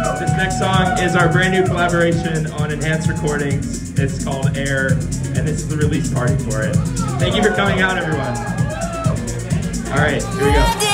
This next song is our brand new collaboration on Enhanced Recordings. It's called Air, and this is the release party for it. Thank you for coming out, everyone. All right, here we go.